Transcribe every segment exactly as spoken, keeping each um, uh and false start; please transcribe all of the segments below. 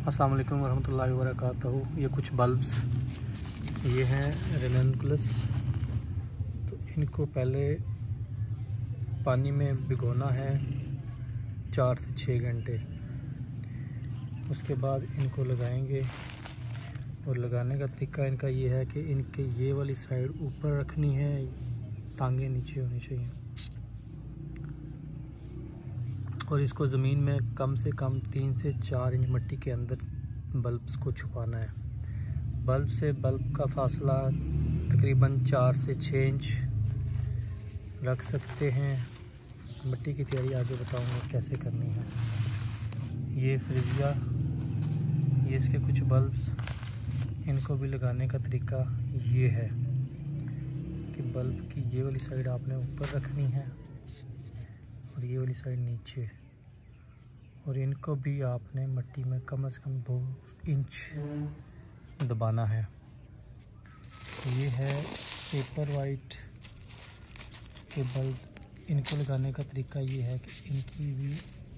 अस्सलाम वालेकुम रहमतुल्लाहि व बरकातहू। ये कुछ बल्ब्स ये हैं रेनकुलस। तो इनको पहले पानी में भिगोना है चार से छः घंटे। उसके बाद इनको लगाएंगे और लगाने का तरीका इनका ये है कि इनके ये वाली साइड ऊपर रखनी है, टांगे नीचे होनी चाहिए और इसको ज़मीन में कम से कम तीन से चार इंच मिट्टी के अंदर बल्ब्स को छुपाना है। बल्ब से बल्ब का फासला तकरीबन चार से छः इंच रख सकते हैं। मिट्टी की तैयारी आगे बताऊंगा कैसे करनी है। ये फ्रिजिया, ये इसके कुछ बल्ब्स, इनको भी लगाने का तरीका ये है कि बल्ब की ये वाली साइड आपने ऊपर रखनी है और ये वाली साइड नीचे, और इनको भी आपने मिट्टी में कम से कम दो इंच दबाना है। ये है पेपर वाइट के बल्ब। इनको लगाने का तरीका ये है कि इनकी भी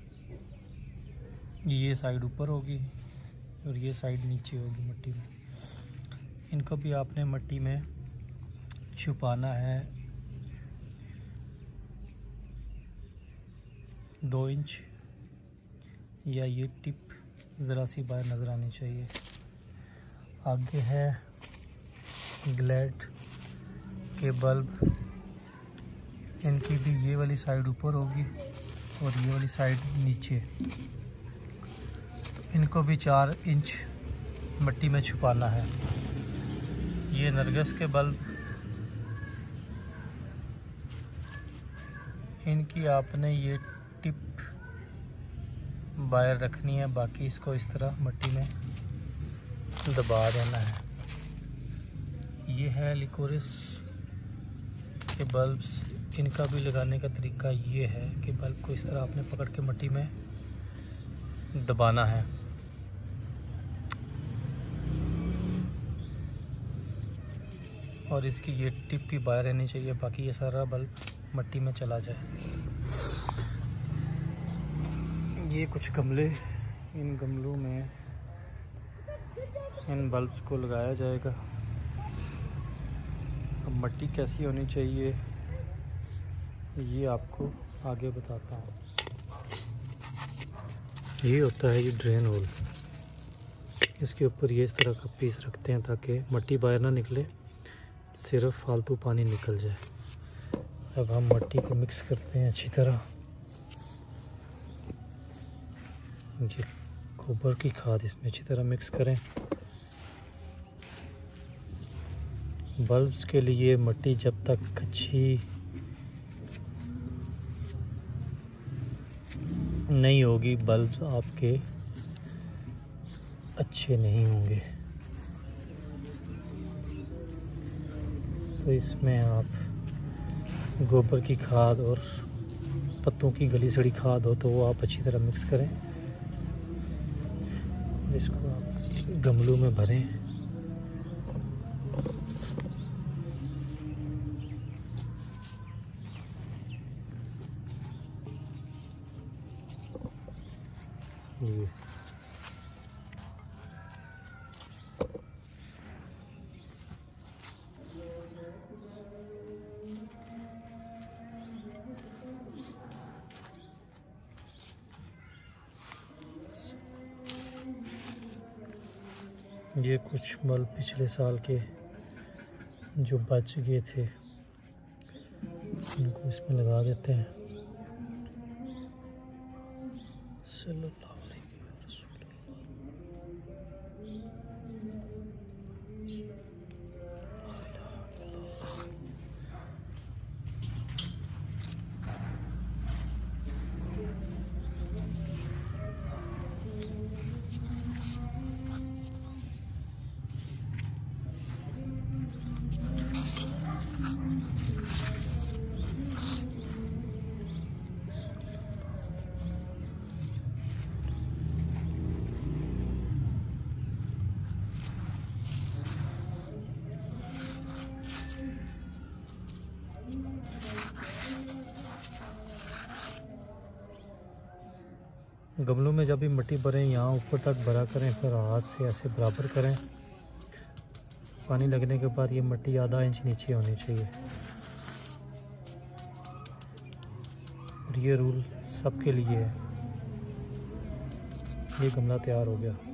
ये साइड ऊपर होगी और ये साइड नीचे होगी मिट्टी में। इनको भी आपने मिट्टी में छुपाना है दो इंच, या ये टिप ज़रा सी बाहर नज़र आनी चाहिए। आगे है ग्लेड के बल्ब। इनकी भी ये वाली साइड ऊपर होगी और ये वाली साइड नीचे। तो इनको भी चार इंच मिट्टी में छुपाना है। ये नरगिस के बल्ब, इनकी आपने ये टिप बाहर रखनी है, बाकी इसको इस तरह मिट्टी में दबा देना है। ये है लिकोरिस के बल्ब्स। इनका भी लगाने का तरीका ये है कि बल्ब को इस तरह आपने पकड़ के मिट्टी में दबाना है। और इसकी ये टिप भी बाहर रहनी चाहिए, बाकी ये सारा बल्ब मिट्टी में चला जाए। ये कुछ गमले, इन गमलों में इन बल्ब्स को लगाया जाएगा। अब मिट्टी कैसी होनी चाहिए ये आपको आगे बताता हूँ। ये होता है ये ड्रेन होल। इसके ऊपर ये इस तरह का पीस रखते हैं ताकि मिट्टी बाहर ना निकले, सिर्फ फालतू पानी निकल जाए। अब हम मिट्टी को मिक्स करते हैं अच्छी तरह। जी गोबर की खाद इसमें अच्छी तरह मिक्स करें। बल्ब्स के लिए मिट्टी जब तक अच्छी नहीं होगी, बल्ब्स आपके अच्छे नहीं होंगे। तो इसमें आप गोबर की खाद और पत्तों की गली सड़ी खाद हो तो वो आप अच्छी तरह मिक्स करें। इसको आप गमलों में भरें। ये ये कुछ बल्ब पिछले साल के जो बच गए थे, इनको इसमें लगा देते हैं। सल्लल्लाहु अलैहि वसल्लम। गमलों में जब भी मिट्टी भरें यहाँ ऊपर तक भरा करें, फिर हाथ से ऐसे बराबर करें। पानी लगने के बाद ये मिट्टी आधा इंच नीचे होनी चाहिए। और ये रूल सबके लिए है। ये गमला तैयार हो गया।